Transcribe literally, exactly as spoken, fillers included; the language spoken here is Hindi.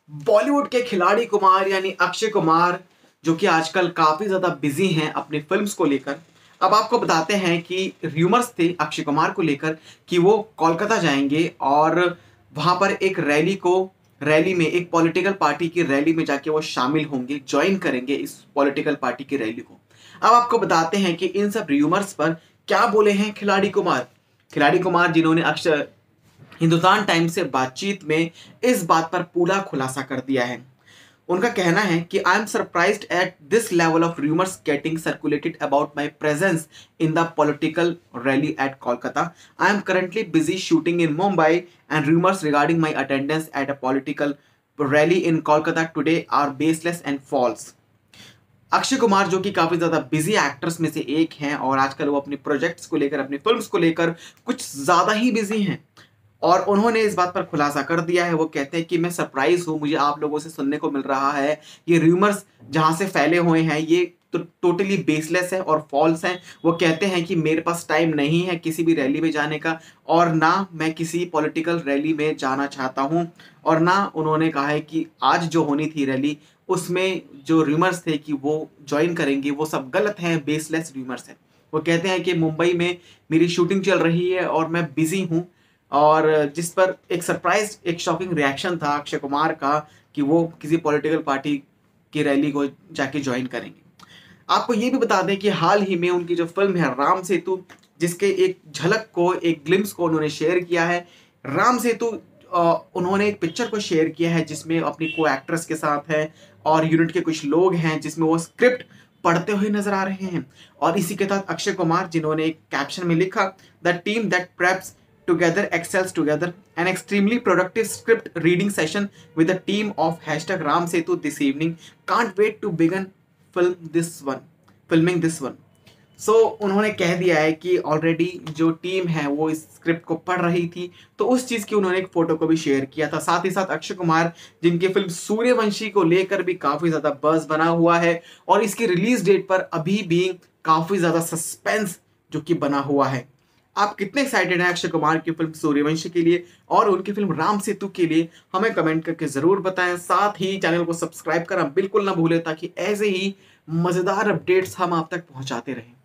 बॉलीवुड के खिलाड़ी कुमार यानी अक्षय कुमार जो कि आजकल काफी ज्यादा बिजी हैं अपनी फिल्म्स को लेकर। अब आपको बताते हैं कि र्यूमर्स थे अक्षय कुमार को लेकर कि वो कोलकाता जाएंगे और वहां पर एक रैली को रैली में एक पॉलिटिकल पार्टी की रैली में जाके वो शामिल होंगे, ज्वाइन करेंगे इस पॉलिटिकल पार्टी की रैली को। अब आपको बताते हैं कि इन सब र्यूमर्स पर क्या बोले हैं खिलाड़ी कुमार। खिलाड़ी कुमार जिन्होंने अक्षय हिंदुस्तान टाइम्स से बातचीत में इस बात पर पूरा खुलासा कर दिया है। उनका कहना है कि I am surprised at this level of rumours getting circulated about my presence in the political rally at Kolkata. I am currently busy shooting in Mumbai and rumours regarding my attendance at a political rally in Kolkata today are baseless and false. Akshay Kumar जो कि काफी ज्यादा बिजी एक्टर्स में से एक हैं और आजकल वो अपने प्रोजेक्ट्स को लेकर, अपनी फिल्म्स को लेकर कुछ ज्यादा ही बिजी हैं और उन्होंने इस बात पर खुलासा कर दिया है। वो कहते हैं कि मैं सरप्राइज हूं, मुझे आप लोगों से सुनने को मिल रहा है ये र्यूमर्स जहां से फैले हुए हैं ये तो टोटली बेसलेस है और फॉल्स हैं। वो कहते हैं कि मेरे पास टाइम नहीं है किसी भी रैली में जाने का और ना मैं किसी पॉलिटिकल रैली में जाना चाहता हूं। और ना उन्होंने कहा है कि आज जो होनी थी रैली उसमें जो र्यूमर्स थे कि वो ज्वाइन करेंगे वो सब गलत है, बेसलेस र्यूमर्स है। वो कहते हैं कि मुंबई में मेरी शूटिंग चल रही है और मैं बिजी हूँ, और जिस पर एक सरप्राइज एक शॉकिंग रिएक्शन था अक्षय कुमार का कि वो किसी पॉलिटिकल पार्टी की रैली को जाके ज्वाइन करेंगे। आपको ये भी बता दें कि हाल ही में उनकी जो फिल्म है राम सेतु, जिसके एक झलक को, एक ग्लिम्स को उन्होंने शेयर किया है। राम सेतु उन्होंने एक पिक्चर को शेयर किया है जिसमें अपनी को एक्ट्रेस के साथ है और यूनिट के कुछ लोग हैं जिसमें वो स्क्रिप्ट पढ़ते हुए नजर आ रहे हैं। और इसी के साथ अक्षय कुमार जिन्होंने एक कैप्शन में लिखा, the team that preps together excels together, an extremely productive script reading session with a team of hashtag Ram Setu this evening, can't wait to begin film this one filming this one। So so, उन्होंने कह दिया है कि ऑलरेडी जो टीम है वो इस स्क्रिप्ट को पढ़ रही थी, तो उस चीज की उन्होंने एक फोटो को भी शेयर किया था। साथ ही साथ अक्षय कुमार जिनकी फिल्म सूर्यवंशी को लेकर भी काफी ज्यादा बज़ बना हुआ है और इसकी रिलीज डेट पर अभी भी काफी ज्यादा सस्पेंस जो कि बना हुआ है। आप कितने एक्साइटेड हैं अक्षय कुमार की फिल्म सूर्यवंशी के लिए और उनकी फिल्म राम सेतु के लिए, हमें कमेंट करके जरूर बताएं। साथ ही चैनल को सब्सक्राइब करना बिल्कुल ना भूलें ताकि ऐसे ही मजेदार अपडेट्स हम आप तक पहुंचाते रहें।